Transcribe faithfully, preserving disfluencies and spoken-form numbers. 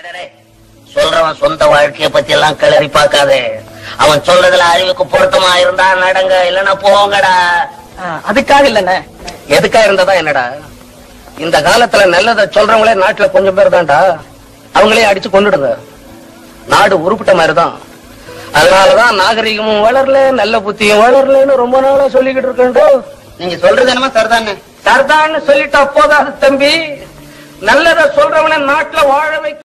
சொல்றவன் சொந்த வாழ்க்கைய பத்தி எல்லாம் கிளறி பார்க்காதே. அவன் சொல்றதுல அறிவுக்கு பொருத்தமா இருந்தா நடங்க, இல்லன்னா போங்கடா. அதுக்காக இல்லண்ணே. எதுக்காக இருந்ததா என்னடா? இந்த காலத்துல நல்லதை சொல்றவங்களே நாட்டுல கொஞ்சம் பேர் தான்டா. அவங்களே அடிச்சு கொண்டுடுங்க. நாடு உருப்பிட்ட மாதிரிதான். அதனாலதான் நாகரிகமும் வளரல, நல்ல புத்தியும் வளரலன்னு ரொம்ப நாளா சொல்லிக்கிட்டு இருக்கேன். நீங்க சொல்றது என்னமா சரிதானே? சரிதான்னு சொல்லிட்டா போதாது தம்பி. நல்லதை சொல்றவன நாட்டுல வாழ வைக்க